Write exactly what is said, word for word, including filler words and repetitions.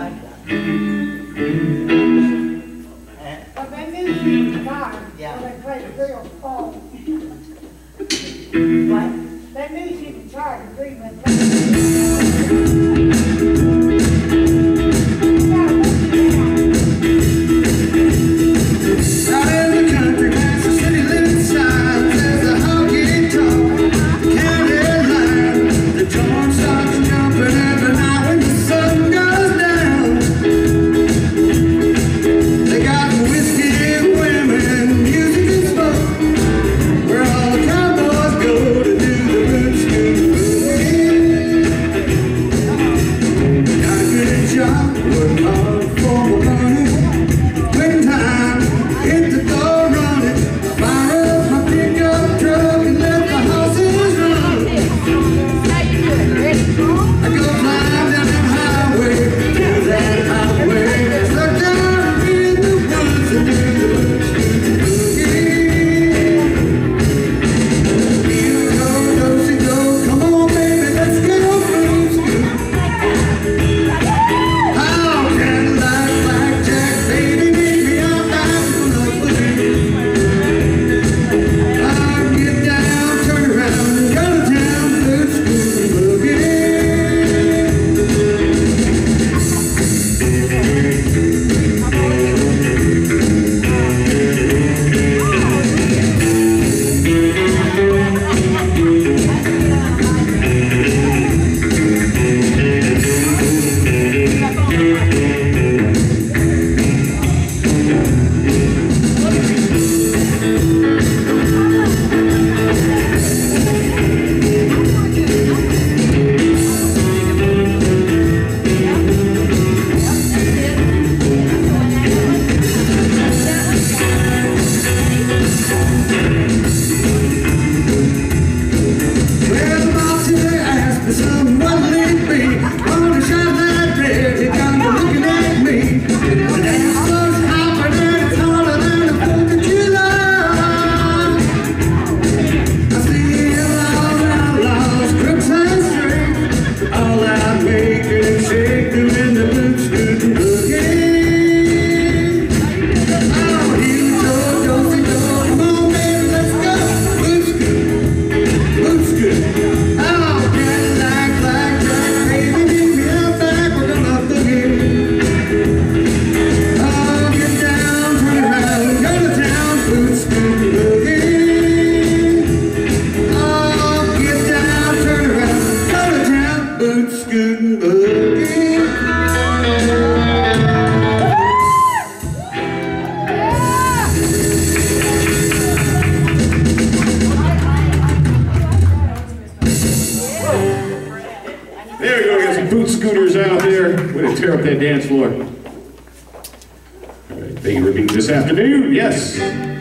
like that. But they knew she was tired, Yeah. so they played a real song. What? They knew she was tired of dreaming. Out in the country, past the city limit signs, there's a honky-tonk county line. The joint starts jumping every night when the sun goes down. They got whiskey and women, music and smoke, where all the cowboys go to do the roots school boogie. Got a good job, work hard for my money. When time hit the door running, fire up my pickup truck and let the horses run. I go flying down that highway, to that highway, stuck down in the woods and do the boogie. You go, do-si go, come on baby, let's go boogie. How can like blackjack, baby, meet me out back from the boogie. I'll get down, turn around, and go to town, boots, boogie, boogie. Well, the boss here asked me some, what'll it be? Wanna shine that red, you got me looking at me. The dance floor's hopping and it's hotter than the Fourth of July. I see outlaws, outlaws, crooks and straight, all out making and shaking in the boot scootin' boogie. Oh, you go, do-si go, come on baby, let's go, boot scoot. Looks good. Oh, Cadillac, blackjack, baby, meet me out back, we're gonna boogie. Oh, get down, turn around, go to town, boot scoot boogie. Oh, get down, turn around, go to town, boot scoot boogie. There we go, we got some boot scooters out there. Way to tear up that dance floor. All right, thank you for being this afternoon. Yes.